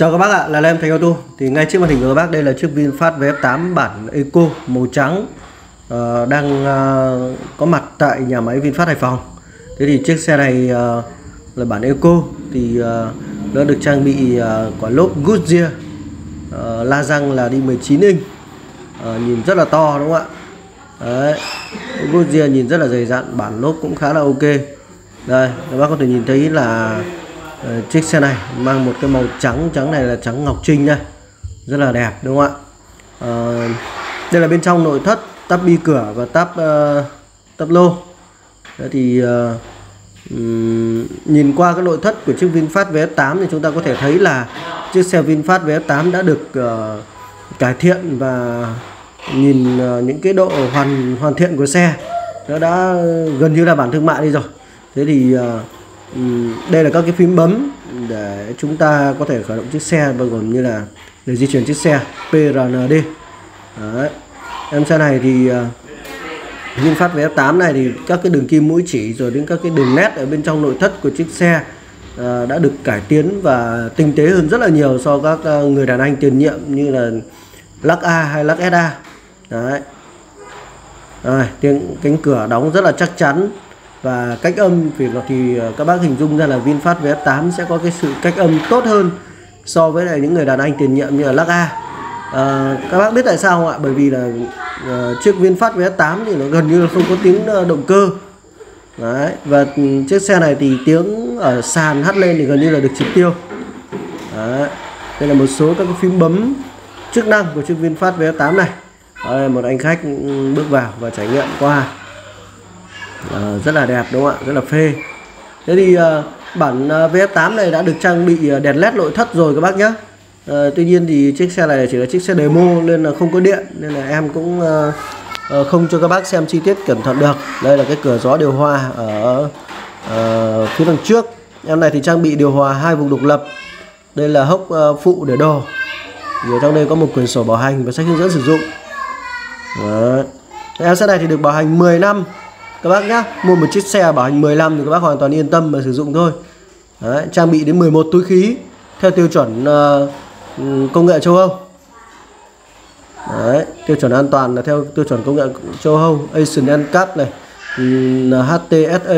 Chào các bác ạ, là Lem Thành Auto. Thì ngay trước màn hình của các bác đây là chiếc VinFast VF8 bản Eco màu trắng đang có mặt tại nhà máy VinFast Hải Phòng. Thế thì chiếc xe này là bản Eco thì nó được trang bị quả lốp Goodyear, la răng là đi 19 inch, nhìn rất là to đúng không ạ? Đấy, Goodyear nhìn rất là dày dặn, bản lốp cũng khá là ok. Đây, các bác có thể nhìn thấy là chiếc xe này mang một cái màu trắng, trắng này là trắng ngọc trinh đây, rất là đẹp đúng không ạ? Đây là bên trong nội thất, tắp bi cửa và tắp lô. Đấy thì nhìn qua cái nội thất của chiếc VinFast VF8 thì chúng ta có thể thấy là chiếc xe VinFast VF8 đã được cải thiện, và nhìn những cái độ hoàn thiện của xe nó đã gần như là bản thương mại đi rồi. Thế thì đây là các cái phím bấm để chúng ta có thể khởi động chiếc xe, bao gồm như là để di chuyển chiếc xe PRND. Đấy. Em xe này thì VinFast VF8 này thì các cái đường kim mũi chỉ rồi đến các cái đường nét ở bên trong nội thất của chiếc xe đã được cải tiến và tinh tế hơn rất là nhiều so với các người đàn anh tiền nhiệm như là lắc A hay lắc SA. Đấy. Rồi, tiếng cánh cửa đóng rất là chắc chắn. Và cách âm thì các bác hình dung ra là VinFast VF8 sẽ có cái sự cách âm tốt hơn so với lại những người đàn anh tiền nhiệm như là lắc A. Các bác biết tại sao không ạ? Bởi vì là chiếc VinFast VF8 thì nó gần như là không có tiếng động cơ. Đấy. Và chiếc xe này thì tiếng ở sàn hắt lên thì gần như là được triệt tiêu. Đấy. Đây là một số các cái phím bấm chức năng của chiếc VinFast VF8 này. Đây, một anh khách bước vào và trải nghiệm qua. Rất là đẹp đúng không ạ, rất là phê. Thế thì bản VF8 này đã được trang bị đèn led nội thất rồi các bác nhé. Tuy nhiên thì chiếc xe này chỉ là chiếc xe demo nên là không có điện, nên là em cũng không cho các bác xem chi tiết cẩn thận được. Đây là cái cửa gió điều hòa ở phía đằng trước. Em này thì trang bị điều hòa 2 vùng độc lập. Đây là hốc phụ để đồ. Ở trong đây có một quyển sổ bảo hành và sách hướng dẫn sử dụng. Đấy. Em xe này thì được bảo hành 10 năm các bác nhá. Mua một chiếc xe bảo hành 10 năm thì các bác hoàn toàn yên tâm mà sử dụng thôi. Đấy, trang bị đến 11 túi khí theo tiêu chuẩn công nghệ châu Âu. Đấy, tiêu chuẩn an toàn là theo tiêu chuẩn công nghệ châu Âu, Asian NCAP này, HTSA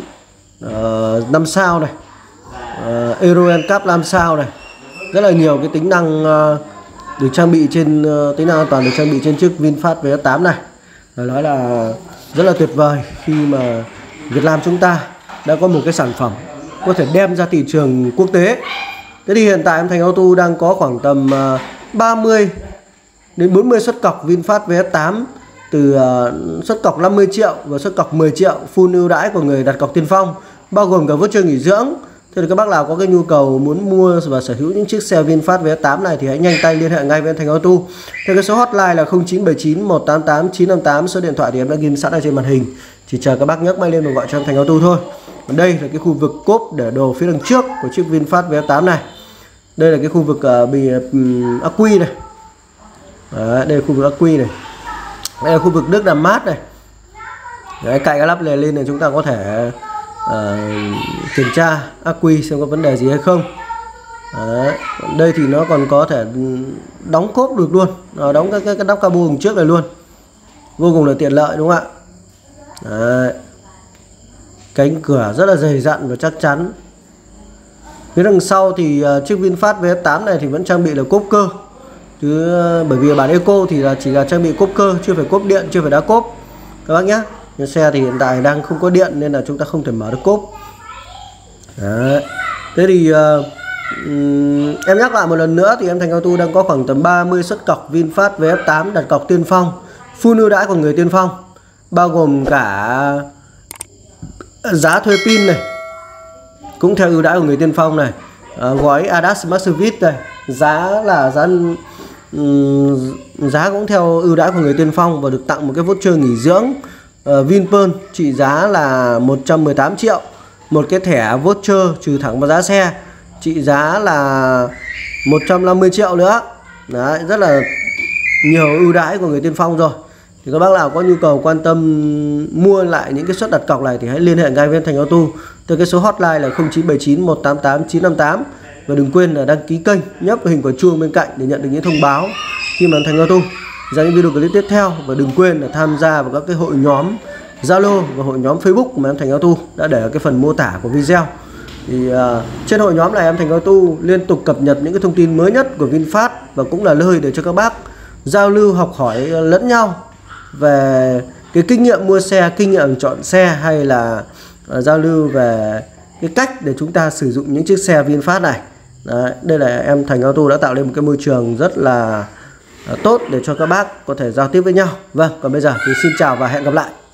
5 sao này, Euro NCAP 5 sao này. Rất là nhiều cái tính năng được trang bị trên tính năng an toàn được trang bị trên chiếc VinFast VF8 này. Phải nói là rất là tuyệt vời khi mà Việt Nam chúng ta đã có một cái sản phẩm có thể đem ra thị trường quốc tế. Thế thì hiện tại em Thành Auto đang có khoảng tầm 30 đến 40 suất cọc VinFast VF8, từ suất cọc 50 triệu và suất cọc 10 triệu full ưu đãi của người đặt cọc tiên phong, bao gồm cả voucher nghỉ dưỡng. Thế thì các bác nào có cái nhu cầu muốn mua và sở hữu những chiếc xe VinFast VF8 này thì hãy nhanh tay liên hệ ngay với em Thành Auto. Theo cái số hotline là 0979 188 958, số điện thoại thì em đã ghi sẵn ở trên màn hình. Chỉ chờ các bác nhấc máy lên và gọi cho em Thành Auto thôi. Còn đây là cái khu vực cốp để đồ phía đằng trước của chiếc VinFast VF8 này. Đây là cái khu vực ắc quy này. Đấy, đây là khu vực ắc quy này. Đây là khu vực nước làm mát này. Đấy, cạnh cái lắp này lên này chúng ta có thể kiểm tra ắc quy xem có vấn đề gì hay không. Đấy. Đây thì nó còn có thể đóng cốp được luôn, đóng cái nắp cabo đằng trước này luôn, vô cùng là tiện lợi đúng không ạ? Đấy. Cánh cửa rất là dày dặn và chắc chắn. Phía đằng sau thì chiếc VinFast VF8 này thì vẫn trang bị là cốp cơ, chứ bởi vì bản Eco thì chỉ là trang bị cốp cơ, chưa phải cốp điện, chưa phải đá cốp các bác nhé. Nhưng xe thì hiện tại đang không có điện nên là chúng ta không thể mở được cốp. Đấy. Thế thì em nhắc lại một lần nữa thì em Thành Auto đang có khoảng tầm 30 suất cọc VinFast VF8 đặt cọc tiên phong, full ưu đãi của người tiên phong, bao gồm cả giá thuê pin này cũng theo ưu đãi của người tiên phong này, gói ADAS Smart Service này, giá cũng theo ưu đãi của người tiên phong, và được tặng một cái voucher nghỉ dưỡng Vinpearl trị giá là 118 triệu, một cái thẻ voucher trừ thẳng vào giá xe trị giá là 150 triệu nữa. Đấy, rất là nhiều ưu đãi của người tiên phong rồi. Thì các bác nào có nhu cầu quan tâm mua lại những cái suất đặt cọc này thì hãy liên hệ ngay với Thành Auto. Từ cái số hotline là 0979 188 958. Và đừng quên là đăng ký kênh, nhấp vào hình quả chuông bên cạnh để nhận được những thông báo khi mà em Thành Auto ra những video clip tiếp theo. Và đừng quên là tham gia vào các cái hội nhóm Zalo và hội nhóm Facebook mà em Thành Auto đã để ở cái phần mô tả của video. Thì trên hội nhóm này em Thành Auto liên tục cập nhật những cái thông tin mới nhất của VinFast, và cũng là nơi để cho các bác giao lưu học hỏi lẫn nhau về cái kinh nghiệm mua xe, kinh nghiệm chọn xe, hay là giao lưu về cái cách để chúng ta sử dụng những chiếc xe VinFast này. Đấy, đây là em Thành Auto đã tạo lên một cái môi trường rất là tốt để cho các bác có thể giao tiếp với nhau. Vâng, còn bây giờ thì xin chào và hẹn gặp lại.